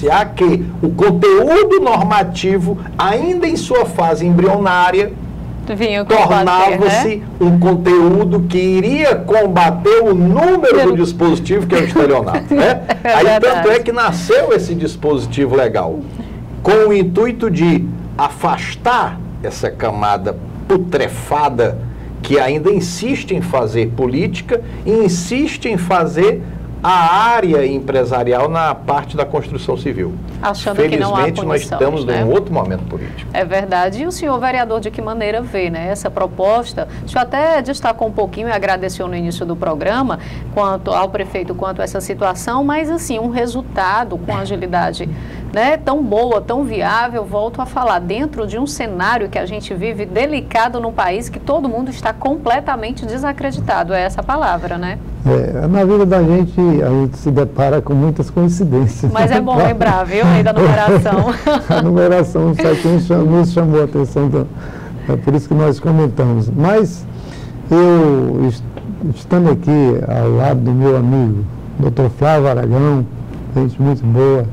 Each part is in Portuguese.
evidenciar que o conteúdo normativo, ainda em sua fase embrionária, tornava-se um conteúdo que iria combater o número do dispositivo, que é o estelionato, né? Aí, tanto é que nasceu esse dispositivo legal, com o intuito de afastar essa camada putrefada que ainda insiste em fazer política e insiste em fazer a área empresarial na parte da construção civil. Achando que não há Felizmente, nós estamos num outro momento político. É verdade. E o senhor vereador, de que maneira vê, né, essa proposta? O senhor até destacou um pouquinho e agradeceu no início do programa, quanto ao prefeito, quanto a essa situação, mas, assim, um resultado com agilidade, né, tão boa, tão viável, volto a falar, dentro de um cenário que a gente vive delicado num país que todo mundo está completamente desacreditado. É essa palavra, né? Na vida da gente, a gente se depara com muitas coincidências. Mas é bom lembrar, viu, aí da numeração. A numeração nos chamou a atenção, é por isso que nós comentamos. Mas eu, estando aqui ao lado do meu amigo, Dr. Flávio Aragão, gente muito boa,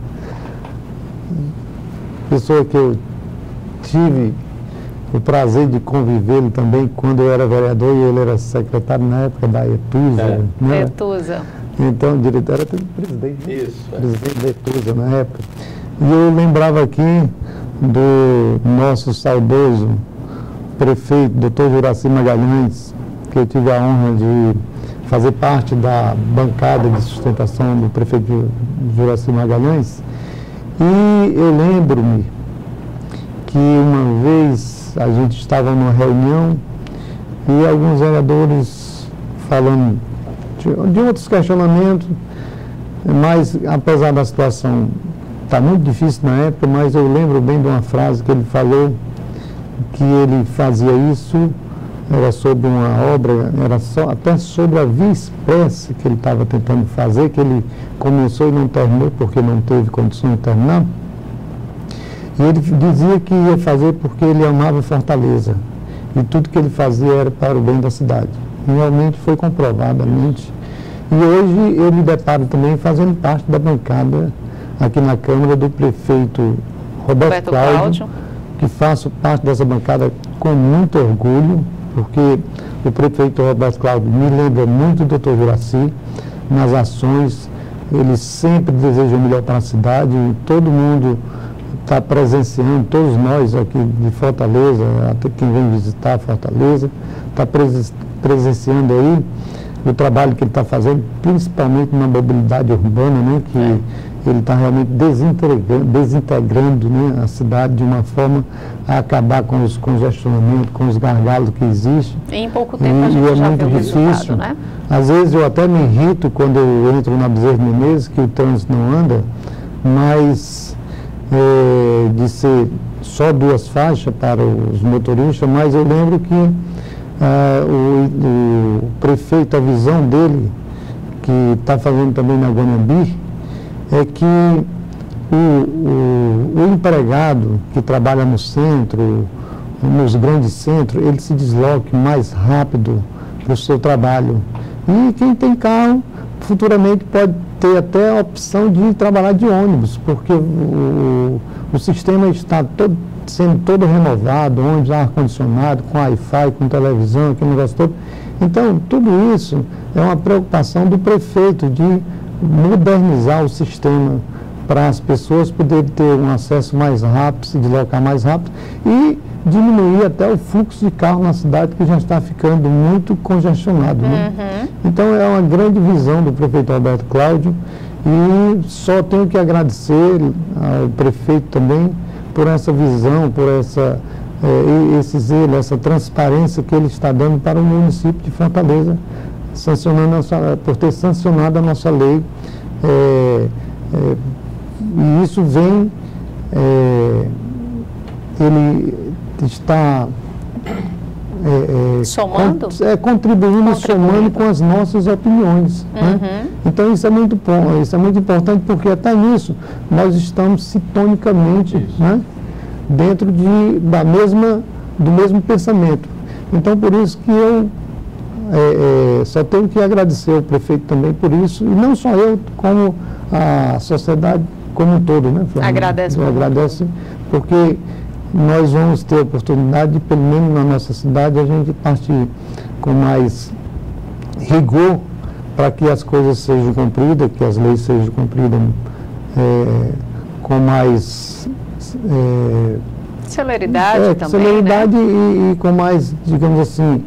pessoa que eu tive o prazer de convivê-lo também quando eu era vereador e ele era secretário na época da Etusa. Né? Etusa. Então, o diretor era presidente. Isso. Presidente da Etusa na época. E eu lembrava aqui do nosso saudoso prefeito, doutor Juraci Magalhães, que eu tive a honra de fazer parte da bancada de sustentação do prefeito Juraci Magalhães. E eu lembro-me que uma vez a gente estava numa reunião e alguns vereadores falando de outros questionamentos, mas apesar da situação estar muito difícil na época, mas eu lembro bem de uma frase que ele falou, que ele fazia isso, era sobre uma obra, era até sobre a via expressa que ele estava tentando fazer, que ele começou e não terminou porque não teve condição de terminar. E ele dizia que ia fazer porque ele amava Fortaleza. E tudo que ele fazia era para o bem da cidade. E realmente foi comprovadamente. E hoje eu me deparo também fazendo parte da bancada aqui na Câmara do prefeito Roberto Cláudio, que faço parte dessa bancada com muito orgulho, porque o prefeito Roberto Cláudio me lembra muito do Dr. Juraci nas ações. Ele sempre deseja o melhor para a cidade e todo mundo está presenciando, todos nós aqui de Fortaleza, até quem vem visitar Fortaleza, está presenciando aí o trabalho que ele está fazendo, principalmente na mobilidade urbana, né, que ele está realmente desintegrando, né, a cidade de uma forma a acabar com os congestionamentos, com os gargalos que existem. Em pouco tempo a gente já viu o resultado, né? Às vezes eu até me irrito quando eu entro na Bezerra de Menezes, que o trânsito não anda, mas de ser só 2 faixas para os motoristas, mas eu lembro que o prefeito, a visão dele, que está fazendo também na Guanambi, é que o empregado que trabalha no centro, nos grandes centros, ele se desloque mais rápido para o seu trabalho. E quem tem carro, futuramente pode ter até a opção de trabalhar de ônibus, porque o sistema está sendo todo renovado, ônibus ar-condicionado, com Wi-Fi, com televisão, aquele negócio todo. Então, tudo isso é uma preocupação do prefeito de modernizar o sistema para as pessoas poderem ter um acesso mais rápido, se deslocar mais rápido e diminuir até o fluxo de carro na cidade, que já está ficando muito congestionado. Né? Então é uma grande visão do prefeito Roberto Cláudio e só tenho que agradecer ao prefeito também por essa visão, por esse zelo, essa transparência que ele está dando para o município de Fortaleza, por ter sancionado a nossa lei. E isso vem, ele está contribuindo, somando com as nossas opiniões. Né? Então isso é muito bom, isso é muito importante, porque até nisso nós estamos sintonicamente, né, dentro do mesmo pensamento. Então por isso que eu só tenho que agradecer ao prefeito também por isso, e não só eu, como a sociedade como um todo, né, Flávia? Agradece. Agradece, porque nós vamos ter a oportunidade, pelo menos na nossa cidade, a gente partir com mais rigor para que as coisas sejam cumpridas, que as leis sejam cumpridas com mais celeridade também, celeridade, né? e com mais, digamos assim,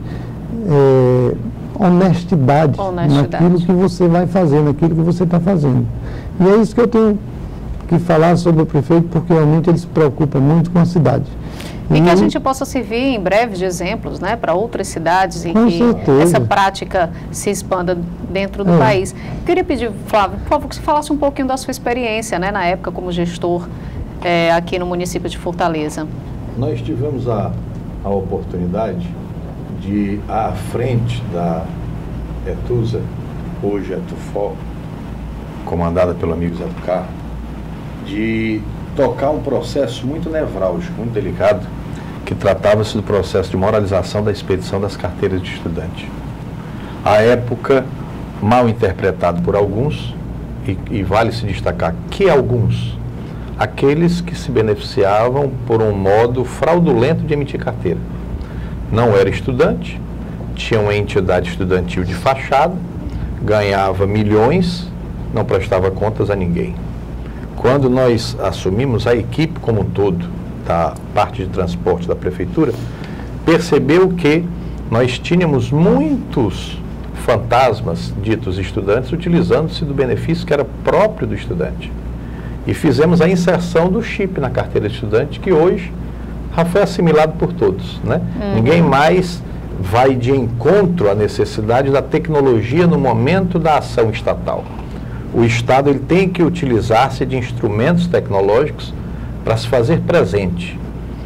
honestidade naquilo que você vai fazer, naquilo que você está fazendo. E é isso que eu tenho que falar sobre o prefeito, porque realmente ele se preocupa muito com a cidade. E que a gente possa servir em breve de exemplos, né, para outras cidades e com que certeza. Essa prática se expanda dentro do país. Queria pedir, Flávio, por favor, que você falasse um pouquinho da sua experiência, né, na época como gestor aqui no município de Fortaleza. Nós tivemos a oportunidade de, à frente da Etusa, hoje Etufó, comandada pelo amigo Zé do Carro, de tocar um processo muito nevrálgico, muito delicado, que tratava-se do processo de moralização da expedição das carteiras de estudante. À época, mal interpretado por alguns, e vale se destacar que alguns, aqueles que se beneficiavam por um modo fraudulento de emitir carteira. Não era estudante, tinha uma entidade estudantil de fachada, ganhava milhões, não prestava contas a ninguém. Quando nós assumimos, a equipe como um todo, da parte de transporte da prefeitura, percebeu que nós tínhamos muitos fantasmas ditos estudantes utilizando-se do benefício que era próprio do estudante. E fizemos a inserção do chip na carteira de estudante, que hoje já foi assimilado por todos, né? Ninguém mais vai de encontro à necessidade da tecnologia no momento da ação estatal. O Estado ele tem que utilizar-se de instrumentos tecnológicos para se fazer presente.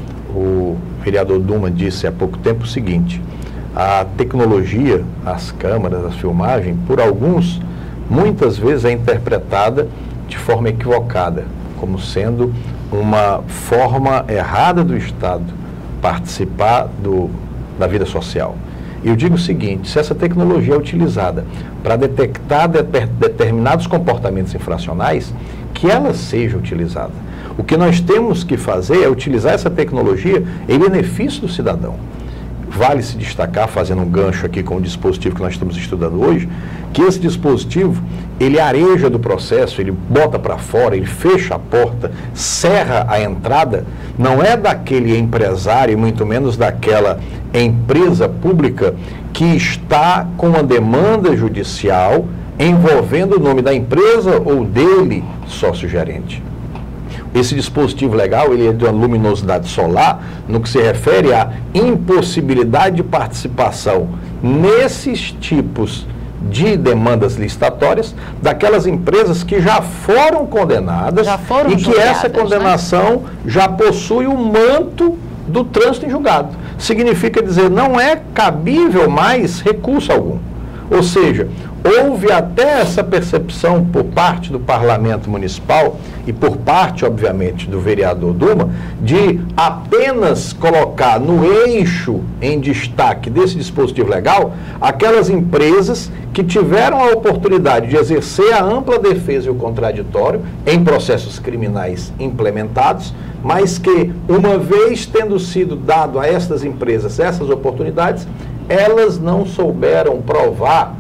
O vereador Duma disse há pouco tempo o seguinte: a tecnologia, as câmeras, a filmagem, por alguns, muitas vezes é interpretada de forma equivocada, como sendo uma forma errada do Estado participar da vida social. E eu digo o seguinte: se essa tecnologia é utilizada para detectar determinados comportamentos infracionais, que ela seja utilizada. O que nós temos que fazer é utilizar essa tecnologia em benefício do cidadão. Vale se destacar, fazendo um gancho aqui com o dispositivo que nós estamos estudando hoje, que esse dispositivo, ele areja do processo, ele bota para fora, ele fecha a porta, cerra a entrada, não é daquele empresário, muito menos daquela empresa pública que está com uma demanda judicial envolvendo o nome da empresa ou dele, sócio-gerente. Esse dispositivo legal, ele é de uma luminosidade solar, no que se refere à impossibilidade de participação nesses tipos de demandas licitatórias daquelas empresas que já foram condenadas e que essa condenação, né, já possui o manto do trânsito em julgado. Significa dizer, não é cabível mais recurso algum. Ou seja, houve até essa percepção por parte do Parlamento Municipal e por parte, obviamente, do vereador Duma, de apenas colocar no eixo em destaque desse dispositivo legal aquelas empresas que tiveram a oportunidade de exercer a ampla defesa e o contraditório em processos criminais implementados, mas que, uma vez tendo sido dado a estas empresas essas oportunidades, elas não souberam provar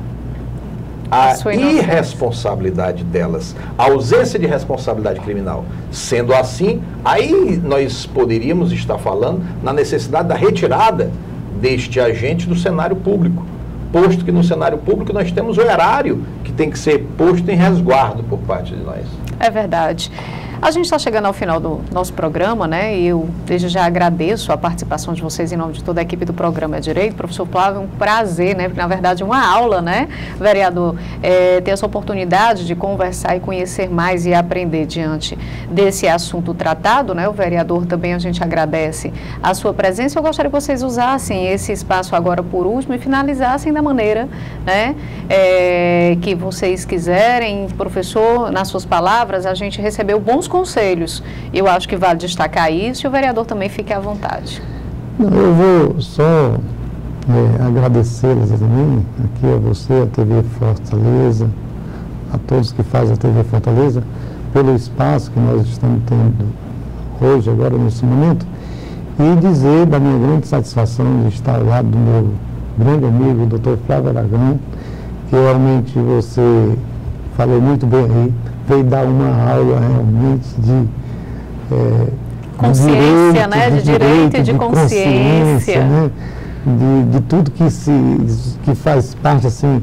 a irresponsabilidade delas, a ausência de responsabilidade criminal. Sendo assim, aí nós poderíamos estar falando na necessidade da retirada deste agente do cenário público, posto que no cenário público nós temos o erário que tem que ser posto em resguardo por parte de nós. É verdade. A gente está chegando ao final do nosso programa, né? E eu desde já agradeço a participação de vocês em nome de toda a equipe do Programa É Direito. Professor Flávio, um prazer, né? Porque, na verdade, uma aula, né, vereador? Ter essa oportunidade de conversar e conhecer mais e aprender diante desse assunto tratado, né? O vereador também, a gente agradece a sua presença. Eu gostaria que vocês usassem esse espaço agora por último e finalizassem da maneira, né, que vocês quiserem. Professor, nas suas palavras, a gente recebeu bons conselhos. Eu acho que vale destacar isso e o vereador também fique à vontade. Eu vou só agradecê-los também, aqui a você, a TV Fortaleza, a todos que fazem a TV Fortaleza, pelo espaço que nós estamos tendo hoje, agora, nesse momento, e dizer da minha grande satisfação de estar ao lado do meu grande amigo, Dr. Flávio Aragão, que realmente você falou muito bem aí, veio dar uma aula realmente de consciência, né? De direito e de consciência, né? De tudo que faz parte, assim,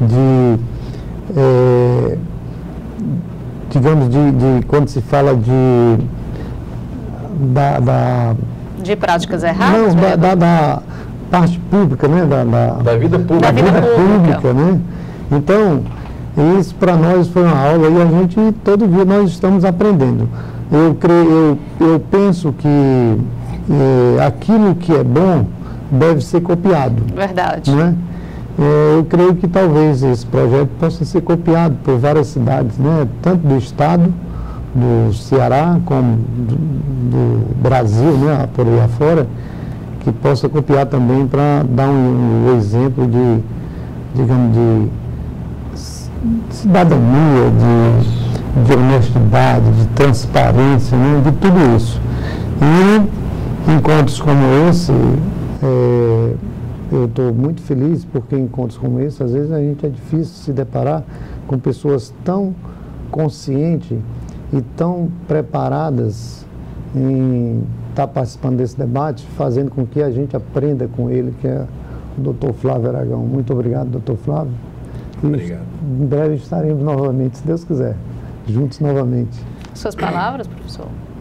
digamos, de quando se fala de práticas erradas? Não, da parte pública, né? Da vida pública. Da vida pública, né? Então, isso para nós foi uma aula e a gente, todo dia, nós estamos aprendendo. Eu penso que aquilo que é bom deve ser copiado. Verdade. Né? Eu creio que talvez esse projeto possa ser copiado por várias cidades, né? Tanto do estado, do Ceará, como do Brasil, né? Por aí afora, que possa copiar também para dar um exemplo de, digamos, de cidadania, de honestidade, de transparência, né? De tudo isso. E encontros como esse, eu estou muito feliz porque encontros como esse, às vezes a gente é difícil se deparar com pessoas tão conscientes e tão preparadas em estar participando desse debate, fazendo com que a gente aprenda com ele, que é o Dr. Flávio Aragão. Muito obrigado, Dr. Flávio. Obrigado. Em breve estaremos novamente, se Deus quiser, juntos novamente. Suas palavras, professor?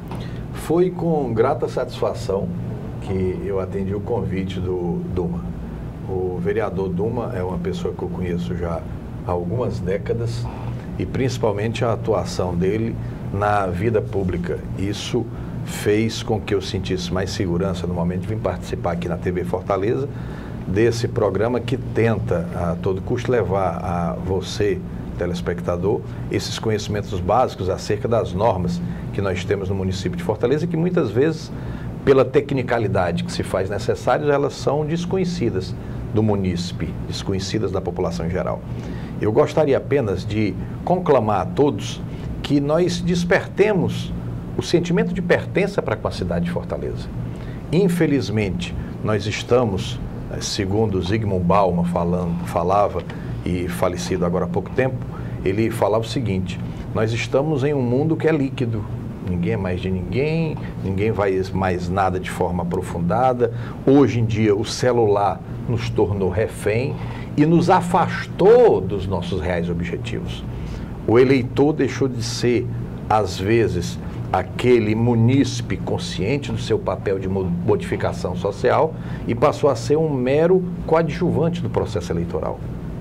Foi com grata satisfação que eu atendi o convite do Duma. O vereador Duma é uma pessoa que eu conheço já há algumas décadas e principalmente a atuação dele na vida pública. Isso fez com que eu sentisse mais segurança no momento de vir participar aqui na TV Fortaleza desse programa que tenta a todo custo levar a você, telespectador, esses conhecimentos básicos acerca das normas que nós temos no município de Fortaleza e que muitas vezes, pela tecnicalidade que se faz necessárias, elas são desconhecidas do munícipe, desconhecidas da população em geral. Eu gostaria apenas de conclamar a todos que nós despertemos o sentimento de pertença para com a cidade de Fortaleza. Infelizmente, nós estamos, segundo Zygmunt Bauman falava, e falecido agora há pouco tempo, ele falava o seguinte: nós estamos em um mundo que é líquido, ninguém é mais de ninguém, ninguém vai mais nada de forma aprofundada. Hoje em dia o celular nos tornou refém e nos afastou dos nossos reais objetivos. O eleitor deixou de ser, às vezes, aquele munícipe consciente do seu papel de modificação social e passou a ser um mero coadjuvante do processo eleitoral.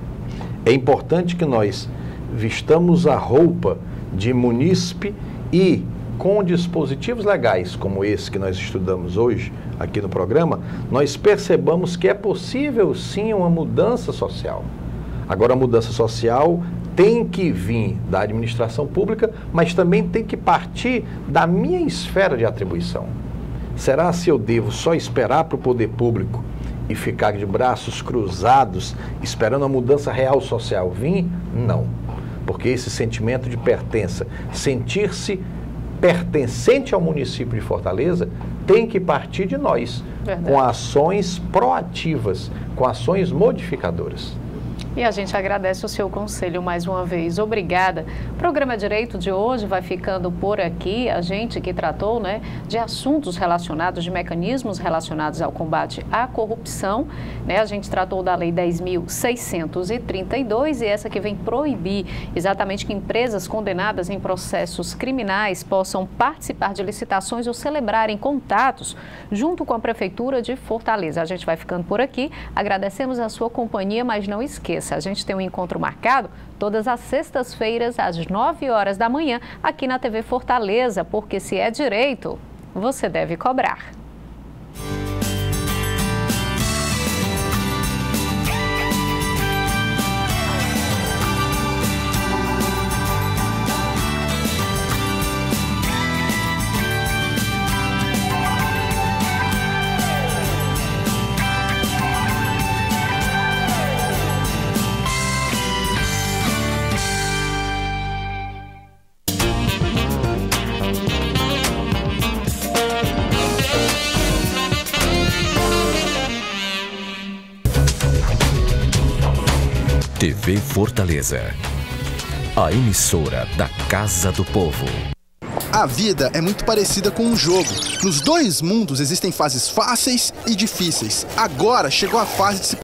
É importante que nós vistamos a roupa de munícipe e, com dispositivos legais como esse que nós estudamos hoje aqui no programa, nós percebamos que é possível sim uma mudança social. Agora, a mudança social tem que vir da administração pública, mas também tem que partir da minha esfera de atribuição. Será se eu devo só esperar para o poder público e ficar de braços cruzados esperando a mudança real social vir? Não. Porque esse sentimento de pertença, sentir-se pertencente ao município de Fortaleza, tem que partir de nós, verdade, com ações proativas, com ações modificadoras. E a gente agradece o seu conselho mais uma vez. Obrigada. O programa Direito de hoje vai ficando por aqui. A gente que tratou, né, de assuntos relacionados, de mecanismos relacionados ao combate à corrupção, né? A gente tratou da Lei 10.632 e essa que vem proibir exatamente que empresas condenadas em processos criminais possam participar de licitações ou celebrarem contatos junto com a Prefeitura de Fortaleza. A gente vai ficando por aqui. Agradecemos a sua companhia, mas não esqueça, a gente tem um encontro marcado todas as sextas-feiras, às 9 horas da manhã, aqui na TV Fortaleza, porque se é direito, você deve cobrar. TV Fortaleza, a emissora da Casa do Povo. A vida é muito parecida com um jogo. Nos dois mundos existem fases fáceis e difíceis. Agora chegou a fase de se